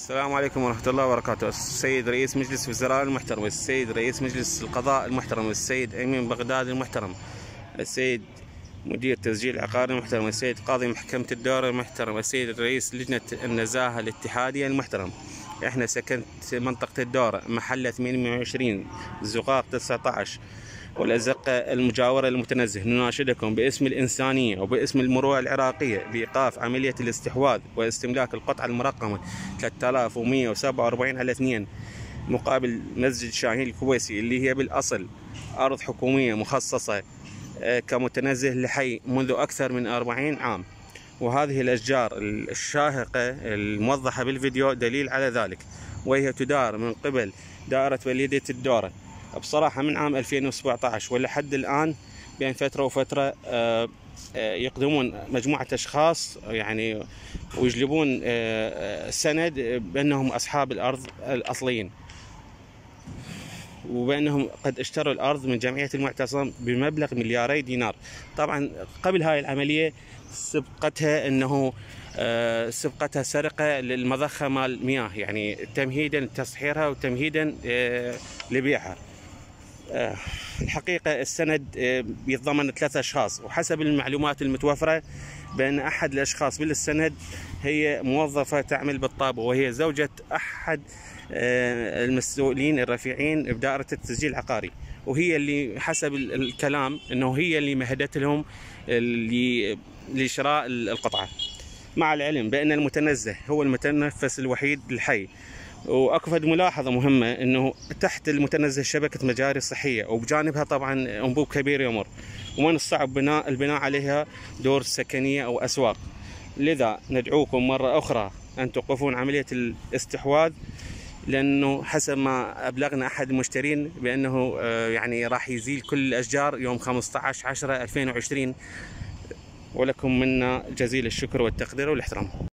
السلام عليكم ورحمة الله وبركاته. السيد رئيس مجلس الوزراء المحترم، السيد رئيس مجلس القضاء المحترم، السيد أمين بغداد المحترم، السيد مدير تسجيل عقاري المحترم، السيد قاضي محكمة الدورة المحترم، السيد رئيس لجنة النزاهة الاتحادية المحترم. احنا سكنت منطقة الدورة، محلة 28 زقاق 19 والأزقة المجاورة المتنزه. نناشدكم باسم الإنسانية وباسم المروءة العراقية بإيقاف عملية الاستحواذ واستملاك القطعة المرقمة 3147/2 مقابل مسجد شاهين الكويسي، اللي هي بالأصل أرض حكومية مخصصة كمتنزه لحي منذ أكثر من 40 عام. وهذه الأشجار الشاهقة الموضحة بالفيديو دليل على ذلك، وهي تدار من قبل دائرة بلدية الدورة بصراحة من عام 2017 ولحد الآن. بين فترة وفترة يقدمون مجموعة أشخاص يعني ويجلبون سند بأنهم أصحاب الأرض الأصليين، وبأنهم قد اشتروا الأرض من جمعية المعتصم بمبلغ 2 دينار. طبعا قبل هاي العملية سبقتها سرقة للمضخة مال المياه، يعني تمهيدا لتصحيرها وتمهيدا لبيعها. الحقيقة السند يتضمن 3 أشخاص، وحسب المعلومات المتوفرة بأن أحد الأشخاص بالسند هي موظفة تعمل بالطابة، وهي زوجة أحد المسؤولين الرفيعين بدائرة التسجيل العقاري، وهي اللي حسب الكلام أنه هي اللي مهدت لهم لشراء القطعة، مع العلم بأن المتنزه هو المتنفس الوحيد للحي. واكفد ملاحظه مهمه انه تحت المتنزه شبكه مجاري صحيه، وبجانبها طبعا انبوب كبير يمر، ومن الصعب البناء عليها دور سكنيه او اسواق. لذا ندعوكم مره اخرى ان توقفون عمليه الاستحواذ، لانه حسب ما ابلغنا احد المشترين بانه يعني راح يزيل كل الاشجار يوم 15/10/2020. ولكم منا جزيل الشكر والتقدير والاحترام.